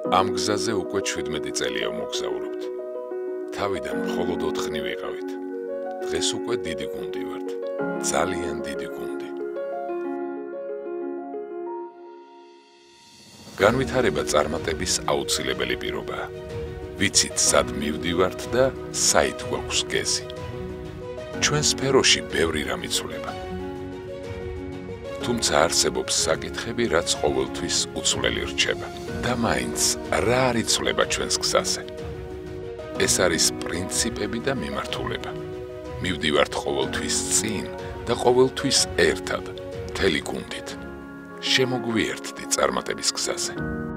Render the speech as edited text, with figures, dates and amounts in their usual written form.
Ამ გზაზე უკვე 17 წელია მოგზაურობთ. თავიდან მხოლოდ 4 ვიყავით. დღეს უკვე დიდი გუნდი ვართ. ძალიან დიდი გუნდი. განვითარება წარმატების აუცილებელი პირობაა. ვიცით, სად მივდივართ და საით გვაქვს გეზი. ჩვენ სფეროში ბევრი რამ იცვლება. თუმცა არსებობს საკითხები, რაც ყოველთვის უცვლელი რჩება. და მაინც რა არ იცვლება ჩვენს გზაზე? ეს არის პრინციპები და მიმართულება. მივდივართ ყოველთვის წინ და ყოველთვის ერთად, მთელი გუნდით. შემოგვიერთდი წარმატების გზაზე.